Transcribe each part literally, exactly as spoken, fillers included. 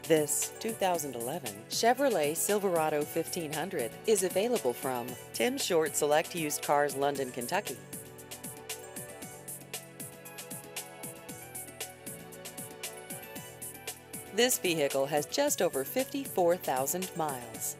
This two thousand eleven Chevrolet Silverado fifteen hundred is available from Tim Short Select Used Cars, London, Kentucky. This vehicle has just over fifty-four thousand miles.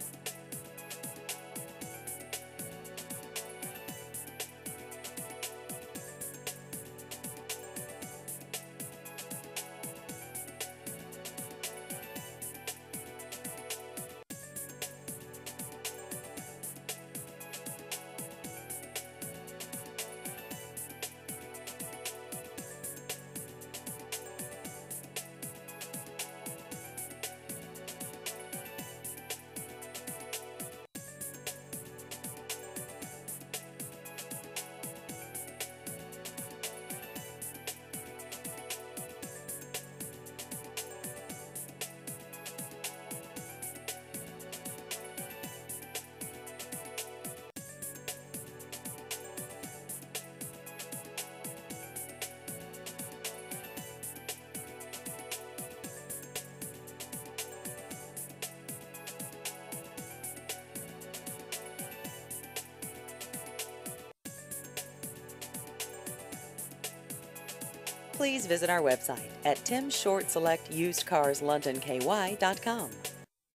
Please visit our website at tim short select used cars london k y dot com.